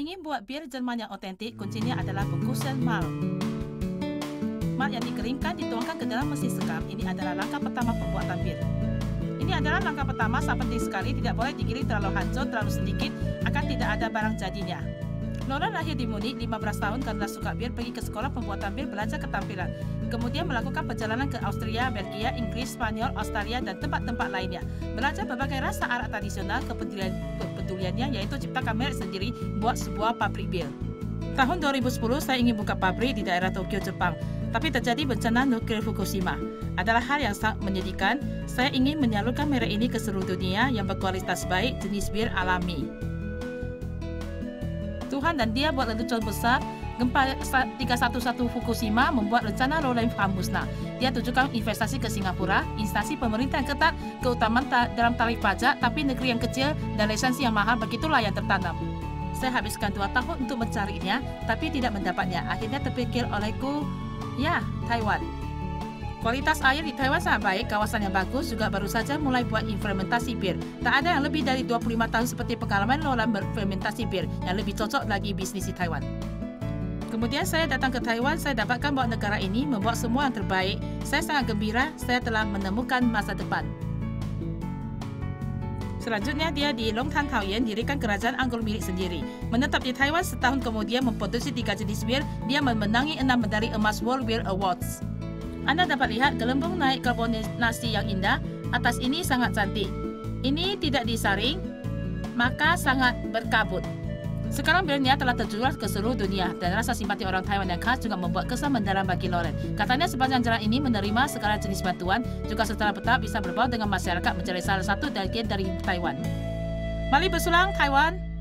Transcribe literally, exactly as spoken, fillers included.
ingin buat bir Jerman yang otentik, kuncinya adalah bungkusan malt. Malt yang dikeringkan dituangkan ke dalam mesin sekam. Ini adalah langkah pertama pembuatan bir. Ini adalah langkah pertama, sangat penting sekali. Tidak boleh digiling terlalu hancur, terlalu sedikit, akan tidak ada barang jadinya. Laura lahir di Munich, lima belas tahun, karena suka bir, pergi ke sekolah pembuatan bir, belajar ketampilan. Kemudian melakukan perjalanan ke Austria, Belgia, Inggris, Spanyol, Australia, dan tempat-tempat lainnya. Belajar berbagai rasa arak tradisional. Kepedulian, kepeduliannya yaitu ciptakan merek sendiri, buat sebuah pabrik bir. Tahun dua ribu sepuluh, saya ingin buka pabrik di daerah Tokyo, Jepang. Tapi terjadi bencana nuklir Fukushima. Adalah hal yang sangat menyedihkan. Saya ingin menyalurkan merek ini ke seluruh dunia yang berkualitas baik, jenis bir alami. Tuhan dan dia buat letusan besar. Gempa tiga satu satu Fukushima membuat rencana Lowland Farm musnah. Dia tujukan investasi ke Singapura, instansi pemerintah yang ketat, keutamaan ta dalam tarif pajak, tapi negeri yang kecil dan lisensi yang mahal, begitulah yang tertanam. Saya habiskan dua tahun untuk mencarinya, tapi tidak mendapatnya. Akhirnya terpikir olehku, ya, Taiwan. Kualitas air di Taiwan sangat baik, kawasan yang bagus, juga baru saja mulai buat fermentasi bir. Tak ada yang lebih dari dua puluh lima tahun seperti pengalaman Lowland berfermentasi bir, yang lebih cocok lagi bisnis di Taiwan. Kemudian saya datang ke Taiwan, saya dapatkan bahawa negara ini membuat semua yang terbaik. Saya sangat gembira, saya telah menemukan masa depan. Selanjutnya, dia di Longtan Taoyuan dirikan kerajaan Anggur milik sendiri. Menetap di Taiwan setahun kemudian memproduksi tiga jenis bir, dia memenangi enam medali emas World Beer Awards. Anda dapat lihat gelembung naik karbonasi yang indah, atas ini sangat cantik. Ini tidak disaring, maka sangat berkabut. Sekarang birnya telah terjual ke seluruh dunia dan rasa simpati orang Taiwan yang khas juga membuat kesan mendalam bagi Lowland. Katanya sepanjang jalan ini menerima segala jenis bantuan, juga secara bertahap bisa berbaur dengan masyarakat menjadi salah satu bagian dari Taiwan. Mari bersulang Taiwan!